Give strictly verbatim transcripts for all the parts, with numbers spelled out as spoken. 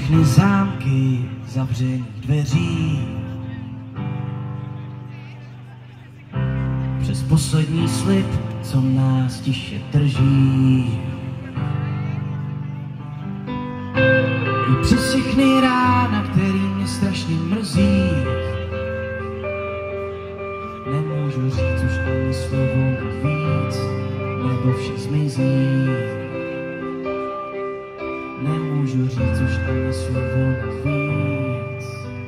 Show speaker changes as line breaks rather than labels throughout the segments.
všechny zámky zavřených dveří, přes poslední slib, co nás tiše drží, i přes všechny rána, který mě strašně mrzí. Nemůžu říct už ani slovo navíc, nebo vše zmizí. Nemůžu říct už ani slovo navíc.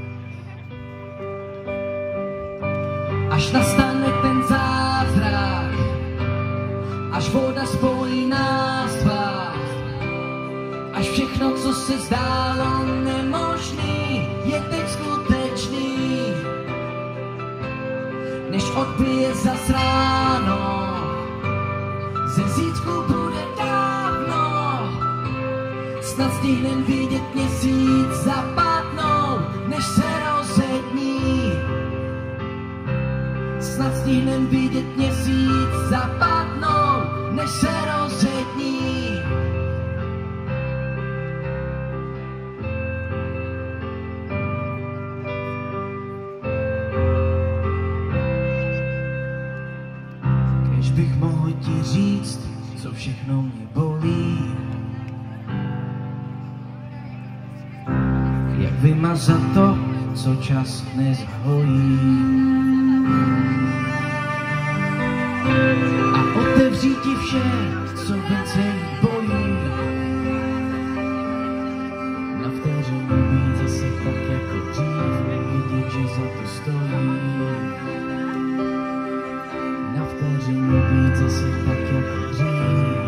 Až nastane ten zázrak, až voda spojí nás dva, až všechno, co se zdálo nemožný, je teď skutečný. Než odbije zas ráno, ze zítřku bude dávno, snad stihnem vidět měsíc zapadnout, než se rozední. Snad stihnem vidět měsíc zapadnout, než se rozední. Kež bych mohl ti říct, co všechno mě bolí, jak vymazat to, co čas nezahojí, a otevřít ti vše, co vence bojí. Na vteřinu být zase tak jako dřív, vidět, že za to stojí. Na vteřinu být zase tak jako dřív.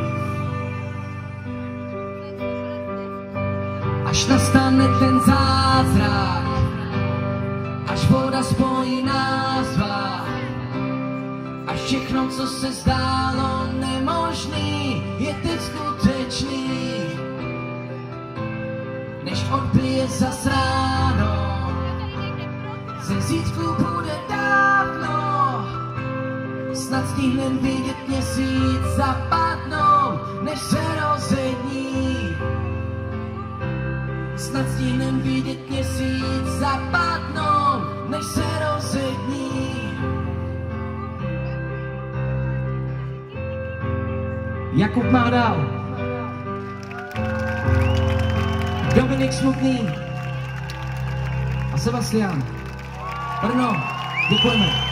Až nastane ten zázrak, až voda spojí nás dva, až všechno, co se zdálo nemožný, je teď skutečný. Než odbije zas ráno, ze zítřku bude dávno, snad stihnem vidět měsíc zapadnout, než se rozední. Snad stihnem vidět měsíc zapadnout, než se rozední. Jakub má dál. Dominik Smutný a Sebastian. Brno, děkujeme.